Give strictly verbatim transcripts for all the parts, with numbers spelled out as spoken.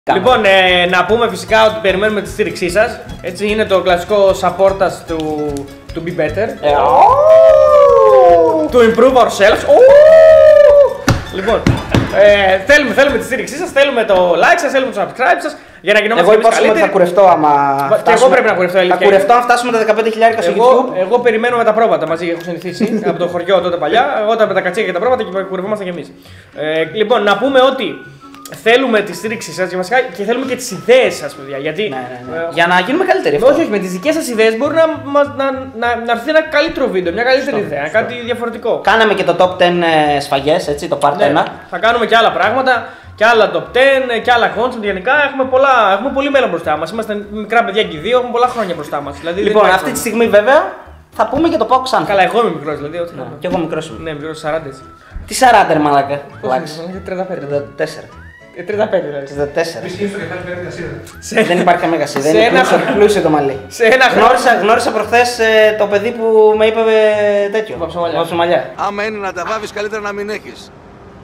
Λοιπόν, ε, να πούμε φυσικά ότι περιμένουμε τη στήριξή σας. Έτσι είναι το κλασικό support us to, to be better. Ε, To improve ourselves. Λοιπόν, ε, θέλουμε, θέλουμε τη στήριξή σας, θέλουμε το like σας, θέλουμε το subscribe σας για να γινόμαστε εγώ υπόσχομαι ότι θα κουρευτώ άμα φτάσουμε. Και εγώ πρέπει να κουρευτώ. Θα κουρευτώ αν φτάσουμε τα δεκαπέντε χιλιάδες στο YouTube. Εγώ περιμένω με τα πρόβατα μαζί, έχω συνηθίσει από το χωριό τότε παλιά. Όταν με τα κατσίκια και τα πρόβατα και κουρευόμαστε κι εμείς. Ε, λοιπόν, να πούμε ότι θέλουμε τη στήριξή σας και θέλουμε και τις ιδέες σας, παιδιά. Γιατί, ναι, ναι, ναι. Ε, για να γίνουμε καλύτεροι. Όχι, όχι, με τις δικές σας ιδέες μπορεί να, να, να, να έρθει ένα καλύτερο βίντεο, μια καλύτερη στο, ιδέα, στο. κάτι διαφορετικό. Κάναμε και το top δέκα σφαγές, έτσι, το part ναι, ένα. Θα κάνουμε και άλλα πράγματα, και άλλα top δέκα, και άλλα content. Γενικά έχουμε, πολλά, έχουμε πολύ μέλλον μπροστά μας. Είμαστε μικρά παιδιά και οι δύο, έχουμε πολλά χρόνια μπροστά μας. Δηλαδή, λοιπόν, αυτή χρόνια. τη στιγμή βέβαια θα πούμε για το Πάο Ξάνθη. Καλά, εγώ είμαι μικρός δηλαδή. Ναι, και εγώ μικρός είμαι. Ναι, μικρός σαράντα. Τι σαράντα, ρε μαλάκα. τριάντα πέντε. τριάντα τέσσερα. τριάντα πέντε δηλαδή. τριάντα τέσσερα. Δεν υπάρχει καμία κασίδα. Δεν είναι πλούσιο το μαλλί. Γνώρισα, γνώρισα προχθές ε, το παιδί που με είπε ε, τέτοιο. Βαψομαλιά. Άμα είναι να τα βάβεις, καλύτερα να μην έχεις.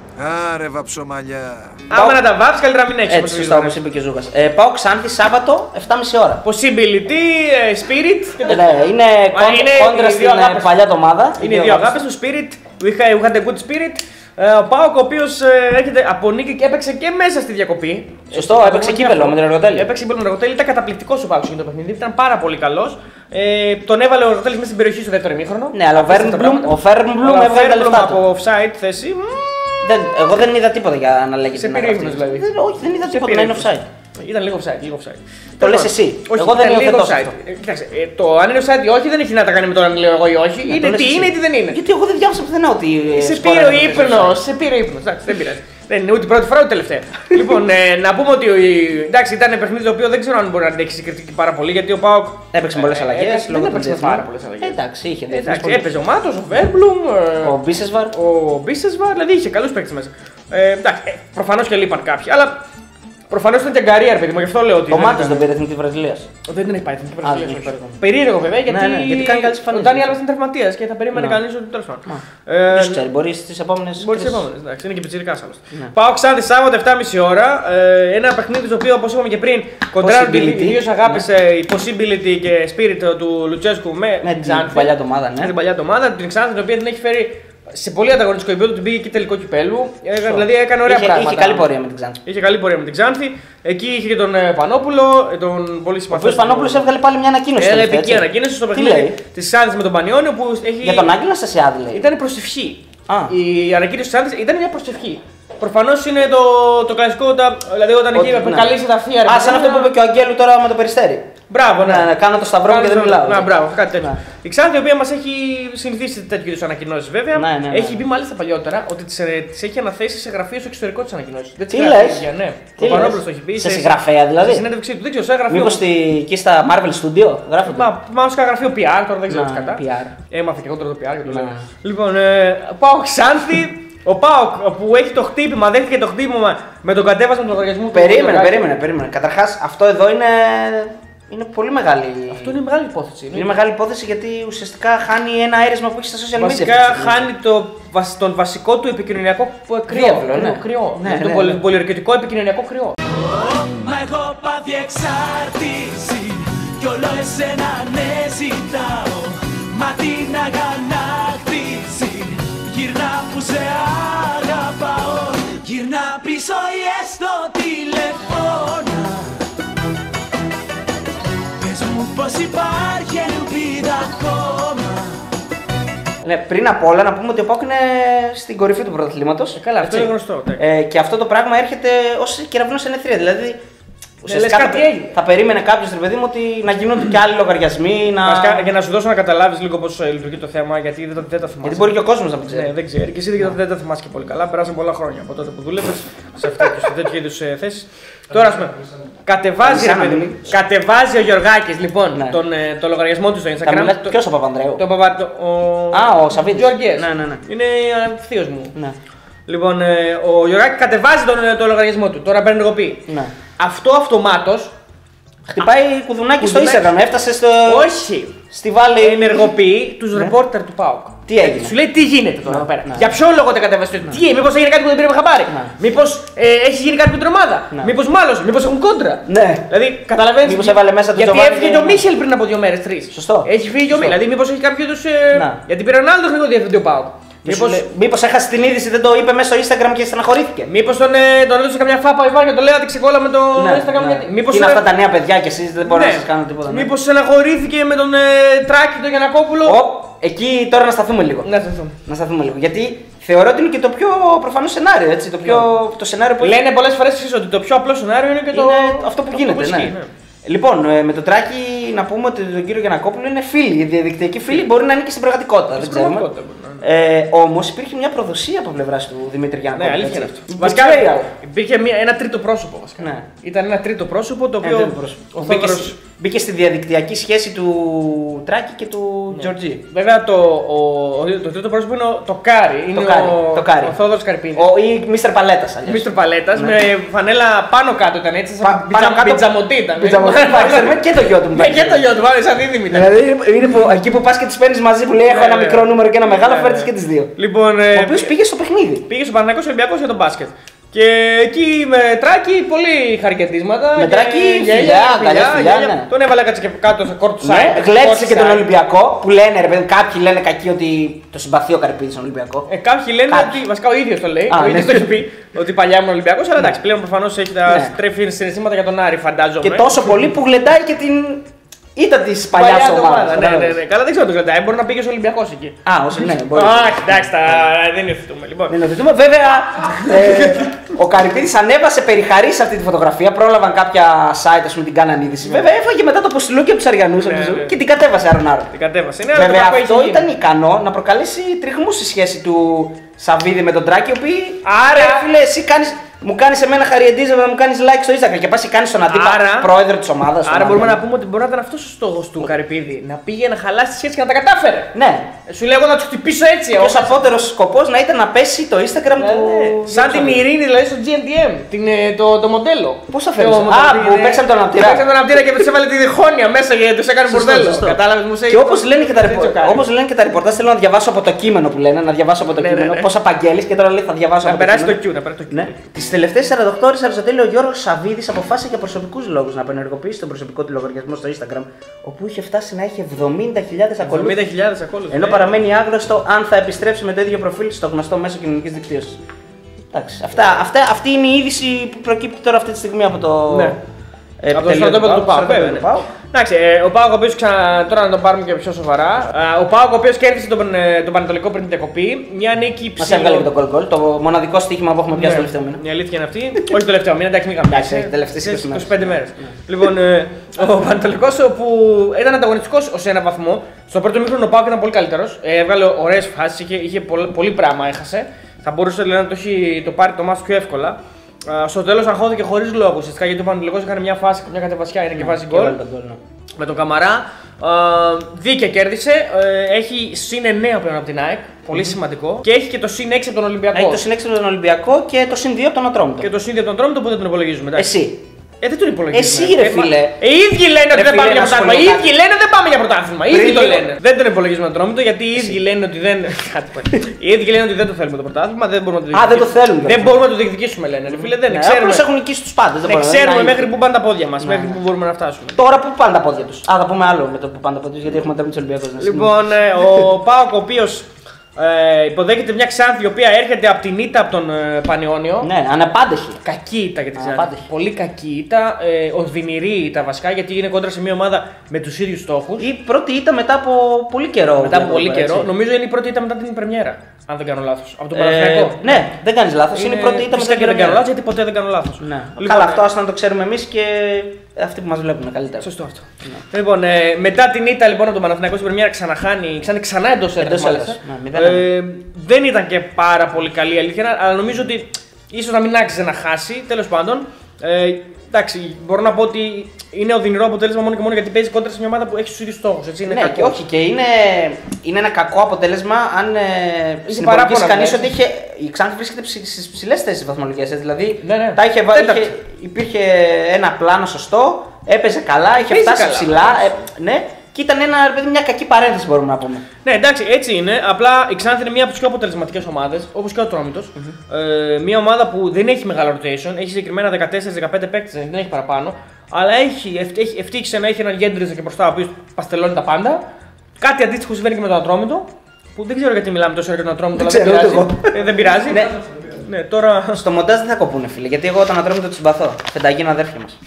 Άρε βαψομαλιά. Άμα να τα βάψεις, καλύτερα να μην έχεις. Έτσι, σωστά, όπως είπε και ο Ζούκας. Ε, Πάο Ξάνθη Σάββατο, επτά και μισή ώρα. Possibility, Spirit. Ε, ναι, είναι κόντρα στην παλιά ομάδα. Είναι οι δύο αγάπες του Spirit. We had a good spirit. Ο Πάοκ, ο οποίος έρχεται από νίκη και έπαιξε και μέσα στη διακοπή. Σωστό, έπαιξε κύπελο με τον Εργοτέλη. Έπαιξε κύπελο με τον Εργοτέλη, ήταν καταπληκτικός ο Πάοκ για το παιχνίδι, ήταν πάρα πολύ καλός. Ε, τον έβαλε ο Εργοτέλης μέσα στην περιοχή στο δεύτερο ημίχρονο. Ναι, αλλά ο Φέρμπλουμ έβαλε τα λεφτά από offside θέση. Δεν, εγώ δεν είδα τίποτα για να λέγεται. Σε περίμενος δηλαδή. Δεν, όχι, δεν είδα τίποτα να είναι offside. Ήταν λίγο offside, λίγο offside. Το λες εσύ. Όχι, εγώ δεν λίγο offside. Ε, κοιτάξτε, ε, το αν είναι offside ή όχι δεν έχει να τα κάνει με το αν λέω εγώ ή όχι. Ναι, είναι τι είναι ή τι δεν είναι. Γιατί εγώ δεν διάβασα πουθενά ότι. Σε πήρε ο ύπνο, σε πήρε ο ύπνο. Εντάξει, δεν πειράζει. Δεν είναι ούτε πρώτη φορά ούτε τελευταία. Λοιπόν, ε, να πούμε ότι εντάξει, ήταν ένα παιχνίδι το οποίο δεν ξέρω αν μπορεί να αντέξει η κριτική πάρα πολύ γιατί ο Πάοκ έπαιξε πολλές αλλαγές. Δεν έπαιξε πάρα πολλές αλλαγές. Εντάξει, είχε εντάξει, έπαιζε ο Μάτος, ο Βέρμπλουμ, ο Μπίσεσβαρ. Ο Μπίσεσβαρ, δηλαδή είχε καλούς παίκτες μέσα. Ε, εντάξει, ε, προφανώς και λείπαν κάποιοι, αλλά προφανώς ήταν και αγκαρία, ρε παιδί μου, γι' αυτό λέω ότι. Ο Μάτος δεν πήρε εθνική Βραζιλία. Δεν την έχει πάει εθνική Βραζιλία. Περίεργο βέβαια γιατί, ναι, ναι, γιατί κάνει καλές εμφανίσεις. Ο Ντάνι Άλβας ήταν τραυματίας και θα περίμενε κανείς ότι τέλος πάντων. Ποιος ξέρει, μπορεί στις επόμενες. Μπορεί στις επόμενες, εντάξει, είναι και πιτσιρικάς άλλωστε. Πάω Ξάνθη Σάββατο επτά και μισή ώρα. Ένα παιχνίδι το οποίο όπως είπαμε και πριν κοντράρουν οι δύο αγάπες, η Possibility και Spirit του Λουτσέσκου με την παλιά ομάδα. Με την παλιά ομάδα, την Ξάνθη την οποία την έχει φέρει σε πολύ ανταγωνιστικό επίπεδο, την πήγε και τελικό κυπέλου. Δηλαδή έκανε ωραία είχε, πράγματα. Είχε καλή πορεία με την Ξάνθη. Είχε καλή πορεία με την Ξάνθη. Εκεί είχε και τον Πανόπουλο, τον πολύ συμπαθή. Ο Πανόπουλος έβγαλε πάλι μια ανακοίνωση. Έλα, επική ανακοίνωση στο παιχνίδι τη Ξάνθη με τον Πανιόνιο. Που έχει... Για τον Άγγελο Στασιάδη λέει. Ήταν προσευχή. Α. Η ανακοίνωση τη Ξάνθη ήταν μια προσευχή. Προφανώς είναι το, το κλασικό, τα, δηλαδή όταν εκεί επικαλείσαι τα θεία. Α, σαν αυτό που είπε και ο Αγγέλου τώρα με το Περιστέρι. Μπράβο, ναι. ναι, ναι κάνω το σταυρό μου και δεν μιλάω. Ναι, μπράβο, κάτι τέτοιο. Ναι. Η Ξάνθη, η οποία μας έχει συνηθίσει τέτοιου είδους ανακοινώσεις βέβαια, ναι, ναι, ναι. έχει πει μάλιστα παλιότερα ότι τις, τις έχει αναθέσει σε γραφείο στο εξωτερικό της ανακοινώσεις. Τι λες? Ναι, ο Πανόπουλος το έχει πει. Σε συγγραφέα δηλαδή. Σε συνέντευξή του, δεν ξέρω, σε γραφείο. Μήπως εκεί στα Marvel Studio γράφονται. Μα μάλλον σε γραφείο πι αρ, τώρα δεν ξέρω τι κατά. Έμαθε και εγώ τώρα το πι αρ και το λέω. Λοιπόν, πάω Ξάνθη. Ο Πάοκ που έχει το χτύπημα, δέχτηκε το χτύπημα με τον κατέβασμα του λογαριασμού. Περίμενε, περίμενε, περίμενε. Καταρχάς αυτό εδώ είναι, είναι πολύ μεγάλη. Αυτό είναι μεγάλη υπόθεση. Είναι, είναι μεγάλη υπόθεση γιατί ουσιαστικά χάνει ένα αίρεσμα που έχει στα social media. Βασικά χάνει το, τον βασικό του επικοινωνιακό κρυό. Κρύο, ναι. κρυό. Ναι, τον ναι, ναι. πολυερκετικό επικοινωνιακό κρυό. Μα έχω πάθει εξάρτηση κι όλο εσένα ναι ζητάω. Μα την αγανάκτηση γυρνά που σε αγαπάω. Γυρνά πίσω ή έστω τηλεφώνα. Πες μου πως υπάρχει ελπίδα ακόμα. Ναι, πριν απ' όλα να πούμε ότι ο Πάοκ είναι στην κορυφή του πρωταθλήματος. Ε, καλά, αυτό είναι γνωστό. Ε, και αυτό το πράγμα έρχεται ως κεραυνός εν αιθρία. Δηλαδή ουσιαστικά θα, θα περίμενε κάποιος, ρε παιδί μου, ότι να γίνονται και άλλοι λογαριασμοί. Να... Βασικά, για να σου δώσω να καταλάβεις λίγο πώς λειτουργεί το θέμα, γιατί δεν, δεν τα θυμάσαι. Γιατί μπορεί και ο κόσμος να μην ξέρει. Ναι, δεν ξέρει. Και εσύ δεν, δεν τα θυμάσαι και πολύ καλά. Περάσαν πολλά χρόνια από τότε που δούλευες σε, σε τέτοιου είδους θέσεις. Τώρα, ας πούμε, κατεβάζει, κατεβάζει ο Γιωργάκης λοιπόν ναι. τον, το λογαριασμό του στο Instagram. Ποιος ο Παπανδρέου? Το, το, το, ο... Α, ο Σαββίδης. Γεωργίας. Ναι, ναι, ναι. Είναι θείος μου. Ναι. Λοιπόν, ο Γιωργάκης κατεβάζει τον το λογαριασμό του. Τώρα παίρνει εγώ πει. Ναι. Αυτό αυτομάτως Χτυπάει κουδουνάκι στο Instagram, έφτασε στο. Όχι. Στη Βάλη. Ενεργοποιεί του ρεπόρτερ του ΠΑΟΚ. Τι έγινε. Σου λέει τι γίνεται τώρα να, εδώ πέρα. να. Για ποιο λόγο δεν κατέβασε. Τι, μήπως έγινε κάτι που δεν πήραμε χαμπάρι. Μήπως ε, έχει γίνει κάτι με την ομάδα. Μήπως μάλλον, μήπως έχουν κόντρα. Ναι. Δηλαδή καταλαβαίνεις. Μήπως έβαλε μέσα το γιατί έφυγε και ο Μίχελ πριν από δύο μέρες, τρεις. Σωστό. Έχει φύγει ο Μίχελ. Δηλαδή μήπως έχει κάποιο είδου. Ε, γιατί πήρε έναν άλλο τεχνικό διευθυντή ο ΠΑΟΚ. Μήπως, μήπως έχασε την είδηση, δεν το είπε μέσα στο Instagram και στεναχωρήθηκε. Μήπως τον, ε, τον έδωσε καμιά φάπα ο Ιβάν και το λέει ξεκόλα με το ναι, Instagram. Ναι. Γιατί... Μήπως είναι ε... αυτά τα νέα παιδιά και εσείς δεν μπορείτε ναι. να σας κάνετε τίποτα. Ναι. Μήπως στεναχωρήθηκε με τον ε, Τράκη, τον Γιαννακόπουλο. Ο, εκεί τώρα να σταθούμε λίγο. Να σταθούμε. Να σταθούμε λίγο. Γιατί θεωρώ ότι είναι και το πιο προφανές σενάριο. Έτσι, το, πιο, yeah. το σενάριο που λένε πολλές φορές ότι το πιο απλό σενάριο είναι και το. Είναι αυτό που γίνεται. Αυτό που ναι. Ναι. Λοιπόν, με τον Τράκη να πούμε ότι τον κύριο Γιαννακόπουλο είναι φίλοι. Οι διαδικτυακοί φίλοι μπορεί να είναι και στην πραγματικότητα. Δεν ξέρουμε. Ε, Όμως υπήρχε μια προδοσία από πλευρά του Δημήτρη Γιαννακόπουλου. Ναι, αλήθεια είναι αυτό. Βασικά υπήρχε μια, ένα τρίτο πρόσωπο. Βασικά. Ναι. Ήταν ένα τρίτο πρόσωπο το οποίο. Ο μπήκε, μπήκε στη διαδικτυακή σχέση του Τράκη και του ναι. Τζορτζή. Βέβαια το, ο, ο, το τρίτο πρόσωπο είναι το Κάρι. Είναι το ο, το Κάρι. ο Θόδωρος Καρπίνης. Ο, ή Μίστερ Παλέτας. Μίστερ Παλέτας ναι. με φανέλα πάνω κάτω ήταν έτσι. Σαν πιτζαμωτή ήταν. Και το γιο του. Και το γιο του, βάλε σαν δίδυμη. Δηλαδή εκεί που πα και τι παίρνει μαζί που λέει έχω ένα μικρό νούμερο και ένα μεγάλο, φέρνει και τι δύο. Λοιπόν, ο οποίος πήγε στο παιχνίδι. Πήγε στο Παναθηναϊκός Ολυμπιακός για τον μπάσκετ. Και εκεί με Τράκη, πολύ χαρκετίσματα. Με Τράκη, φιλιά, καλιά φιλιά. Ναι. Τον έβαλε κάτσε και κάτω στο court side. Ναι, γλέψε και τον Ολυμπιακό που λένε, ρε παιδί, κάποιοι λένε κακοί ότι το συμπαθεί ο Καρυπίδης στον Ολυμπιακό. Ε, κάποιοι λένε κάποιοι. Ότι. Βασικά ο ίδιος το λέει. Α, ο ίδιος ναι. το έχει πει ότι παλιά ήμουν Ολυμπιακός. Αλλά εντάξει, πλέον προφανώς έχει τα ναι. τρέφει συναισθήματα για τον Άρη, φαντάζομαι. Και τόσο πολύ που γλεντάει και την. Ήταν τη παλιά ομάδα. Ναι, ναι, ναι. Καλά, δεν ξέρω τι κρατάει. Μπορεί να πήγε ο Ολυμπιακός εκεί. Α, όσο ναι, μπορεί. Όχι, εντάξει, δεν υιοθετούμε. Λοιπόν. Δεν υιοθετούμε. Βέβαια, ο Καρυπίδης ανέβασε περιχαρή σε αυτή τη φωτογραφία. Πρόλαβαν κάποια site, α πούμε, την κάναν είδηση. Βέβαια, έφαγε μετά το ποστιλούκι από του Αριανού και την κατέβασε αρωνάρο. Την κατέβασε. Βέβαια, αυτό ήταν ικανό να προκαλέσει τριχμού στη σχέση του Σαββίδη με τον Τράκη, οι οποίοι. Άρα, φίλε, εσύ κάνεις. Μου κάνει εμένα χαριεντίζευα να μου κάνει like στο Instagram και πα και κάνει τον αντίπαλο πρόεδρο τη ομάδα. Άρα μπορούμε να πούμε ότι μπορεί να ήταν αυτό ο στόχο του Καρυπίδη. Να πήγε να χαλάσει τη σχέση και να τα κατάφερε. Ναι. Σου λέω εγώ να του χτυπήσω έτσι. Ο απότερο σκοπό να ήταν να πέσει το Instagram ναι, του. Ναι. Σαν την Ειρήνη δηλαδή στο τζι εν τι εμ. Την, το, το μοντέλο. Πώ θα φέρει. Α, που παίξαν τον αναπτήρα. Παίξαν τον αναπτήρα και του έβαλε τη διχόνοια μέσα και του έκανε μπουρδέλο. Κατάλαβε μου σε. Και όπω λένε και τα ρεπορτάζ, θέλω να διαβάσω από το κείμενο που λένε. Να διαβάσω από το κείμενο. Πώ απαγγέλει και τώρα λέει θα διαβάσω από το κείμενο. Να περάσει το Q. Τι τελευταίε σαράντα οκτώ ώρες Αριστοτέλη, ο Γιώργος Σαββίδης αποφάσισε για προσωπικούς λόγους να απενεργοποιήσει τον προσωπικό του λογαριασμό στο Instagram, όπου είχε φτάσει να έχει εβδομήντα χιλιάδες ακολούθους. Ενώ παραμένει άγνωστο αν θα επιστρέψει με το ίδιο προφίλ στο γνωστό μέσο κοινωνικής δικτύωσης. Εντάξει, αυτά, αυτά, αυτή είναι η είδηση που προκύπτει τώρα αυτή τη στιγμή από το. Ναι. Ε, από το στρατόπεδο του ΠΑΟΚ. Εντάξει, ε, ο ΠΑΟΚ ο οποίος ξανα... τώρα να τον πάρουμε και πιο σοβαρά. Ε, ο ΠΑΟΚ ο οποίος κέρδισε τον, ε, τον Πανετολικό πριν την διακοπή. Μια νίκη ψηλό. Μας έβγαλε και το γκολ γκολ. Το μοναδικό στοίχημα που έχουμε πιάσει το τελευταίο μήνα. Η αλήθεια είναι αυτή. Όχι το τελευταίο μήνα, εντάξει, μην γαμπιάσει. Τελευταίες είκοσι πέντε μέρες. Λοιπόν, ε, ο Πανετολικός που ήταν ανταγωνιστικός ως ένα βαθμό. Στο πρώτο μήχρονο ο ΠΑΟΚ ήταν πολύ καλύτερος. Ε, έβγαλε ωραίες φάσεις, είχε, είχε πολύ, πολύ πράγμα έχασε. Θα μπορούσε δηλαδή, να το, έχει, το πάρει το μάτς πιο εύκολα. Uh, στο τέλος αγχώθηκε χωρίς λόγο ουσιαστικά γιατί ο Πανετολικός έκανε μια φάση, μια κατεβασιά, είναι και βάζει γκολ με τον Καμαρά. Uh, δίκαια κέρδισε, uh, έχει συν εννέα πλέον από την ΑΕΚ, πολύ mm-hmm. σημαντικό. Και έχει και το συν έξι από τον Ολυμπιακό. Έχει το συν έξι από τον Ολυμπιακό και το συν δύο από τον Ατρόμητο. Και το συν δύο από τον Ατρόμητο που δεν τον υπολογίζουμε. Εντάξει. Εσύ. Ε, δεν τον υπολογίζουμε. Εσύ ρε φίλε. Ε, οι ίδιοι λένε ότι δεν πάμε για πρωτάθλημα. Οι ίδιοι λένε ότι δεν πάμε για πρωτάθλημα. Οι ίδιοι το λένε. Δεν τον υπολογίζουμε τον Ατρόμητο γιατί οι ίδιοι λένε ότι δεν. Οι ίδιοι λένε ότι δεν το θέλουμε το πρωτάθλημα. Δεν μπορούμε να το διεκδικήσουμε. Α, δεν το θέλουμε. Δεν μπορούμε να το διεκδικήσουμε, λένε. Φίλε, δεν ξέρουμε. Έχουν νικήσει του πάντε. Δεν ξέρουμε μέχρι που πάνε τα πόδια μα. Μέχρι που μπορούμε να φτάσουμε. Τώρα που πάνε τα πόδια του. Α, θα πούμε άλλο με το που πάνε τα πόδια γιατί έχουμε τα Ολυμπιακού. Λοιπόν, ο Πάοκ ο οποίο. Ε, υποδέχεται μια Ξάνθη η οποία έρχεται από την ήττα από τον ε, Πανιόνιο. Ναι, αναπάντεχη. Κακή ήττα για την Ξάνθη. Πολύ κακή ήττα. Ε, οδυνηρή ήττα βασικά γιατί είναι κόντρα σε μια ομάδα με τους ίδιους στόχους. Η πρώτη ήττα μετά από πολύ καιρό. Μετά από πολύ καιρό. Έτσι. Νομίζω είναι η πρώτη ήττα μετά την πρεμιέρα. Αν δεν κάνω λάθος. Από τον Παναθηναϊκό. Ε, ναι, δεν κάνεις λάθος. Είναι, είναι η πρώτη ήττα μετά την πρεμιέρα. Δεν κάνω λάθος γιατί ποτέ δεν κάνω λάθος. Ναι. Λοιπόν, καλά, αυτό άσχετα να το ξέρουμε εμείς και αυτοί που μας βλέπουν καλύτερα. Σωστό αυτό. Ναι. Λοιπόν, ε, μετά την ήττα λοιπόν από τον Παναθηναϊκό στην πρεμιέρα ξαναχάνει ξανά, ξανά εντός έδρας. Ε, δεν ήταν και πάρα πολύ καλή αλήθεια, αλλά νομίζω ότι ίσως να μην άξιζε να χάσει. Τέλος πάντων. Ε, εντάξει, μπορώ να πω ότι είναι οδυνηρό αποτέλεσμα μόνο και μόνο γιατί παίζει κόντρα σε μια ομάδα που έχει τους ίδιους στόχους. Έτσι, είναι ναι, κακό. Και όχι, και είναι, είναι ένα κακό αποτέλεσμα αν ε, συνυπολογίσει κανείς ότι είχε, η Ξάνθη βρίσκεται στις ψηλές θέσεις βαθμολογικές. Δηλαδή, ναι, ναι. Τα είχε, είχε, υπήρχε ένα πλάνο σωστό, Έπαιζε καλά, είχε Παίζει φτάσει καλά. ψηλά. Ε, ναι, και ήταν ένα, ρε παιδί, μια κακή παρένθεση μπορούμε να πούμε. Ναι, εντάξει, έτσι είναι. Απλά η Ξάνθη είναι μία από τις πιο αποτελεσματικές ομάδες, όπως και ο Ατρόμητος. Mm-hmm. Ε, μία ομάδα που δεν έχει μεγάλο rotation, έχει συγκεκριμένα δεκατέσσερα δεκαπέντε παίκτες, δεν έχει παραπάνω. Αλλά έχει, έχει, ευτύχησε να έχει έναν Γέντριζα και μπροστά ο οποίος παστελώνει τα πάντα. Κάτι αντίστοιχο συμβαίνει και με τον Ατρόμητο. Που δεν ξέρω γιατί μιλάμε τόσο για τον Ατρόμητο, αλλά δεν πειράζει. Ε, δεν πειράζει. Ναι. Ναι, τώρα... Στο μοντάζ δεν θα κοπούνε, φίλε, γιατί εγώ τον Ατρόμητο του συμπαθώ. Φενταγίνο αδέρφια μας.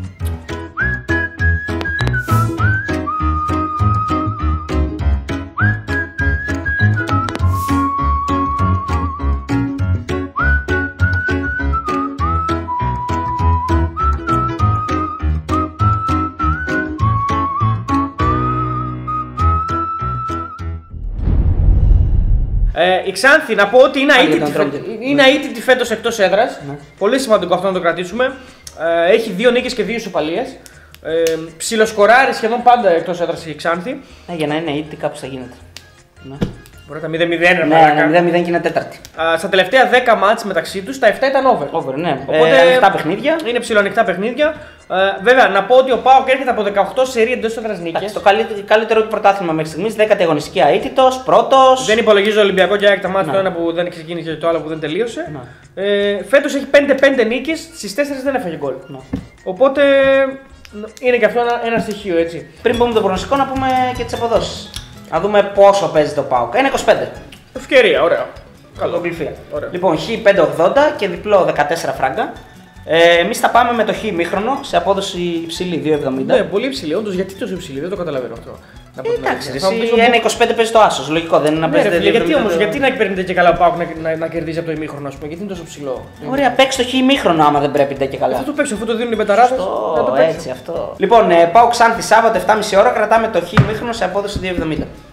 Ε, η Ξάνθη, να πω ότι είναι αίτητη, φε... είναι αίτητη φέτος εκτός έδρας. Ναι. Πολύ σημαντικό αυτό να το κρατήσουμε. Ε, έχει δύο νίκες και δύο ισοπαλίες. Ε, ψιλοσκοράρει σχεδόν πάντα εκτός έδρας η Ξάνθη. Ε, για να είναι αίτητη κάπως θα γίνεται. Ναι. Μπορεί να μηδέν μηδέν, ναι, ναι, μηδέν μηδέν και είναι τέταρτη. Α, στα τελευταία δέκα μάτς μεταξύ τους, τα επτά ήταν over. Over, ναι. Οπότε ε, ανοιχτά παιχνίδια. Είναι ψιλοανοιχτά παιχνίδια. Ε, βέβαια, να πω ότι ο ΠΑΟΚ έρχεται από δεκαοκτώ σερί εντός έδρας νίκες. Το καλύτερο, καλύτερο του πρωτάθλημα μέχρι στιγμής, δέκατη αγωνιστική αίτητος, πρώτος. Δεν υπολογίζω Ολυμπιακό και ΑΕΚ τα μάτια, το ένα που δεν ξεκίνησε και το άλλο που δεν τελείωσε. Ε, φέτος έχει πέντε πέντε νίκες, στις τέσσερις δεν έφαγε γκολ. Οπότε είναι και αυτό ένα, ένα στοιχείο, έτσι. Πριν πούμε το προγνωστικό, να πούμε και τις αποδόσεις. Να δούμε πόσο παίζει το ΠΑΟΚ. ένα είκοσι πέντε. Ευκαιρία, ωραία. Καλό. Λοιπόν, χ πέντε ογδόντα και διπλό δεκατέσσερα φράγκα. Ε, εμείς θα πάμε με το χ ημίχρονο σε απόδοση υψηλή δύο εβδομήντα. Ναι, πολύ υψηλή. Όντως, γιατί τόσο υψηλή, δεν το καταλαβαίνω αυτό. Ε, εντάξει, ένα είκοσι πέντε παίζει το άσος. Λογικό, δεν είναι να παίζει. Ναι, γιατί όμως, γιατί να παίρνετε και καλά ο ΠΑΟΚ να, να, να κερδίζει από το ημίχρονο, ας πούμε, γιατί είναι τόσο ψηλό. Ωραία, παίξει το χ ημίχρονο άμα δεν πρέπει και καλά. Θα το παίξω, αφού το δίνουν οι πεταράδες. Αυτό, έτσι, αυτό. Λοιπόν, ε, ΠΑΟΚ Ξάνθη Σάββατο επτά και μισή ώρα, κρατάμε το χ ημίχρονο σε απόδοση δύο εβδομήντα.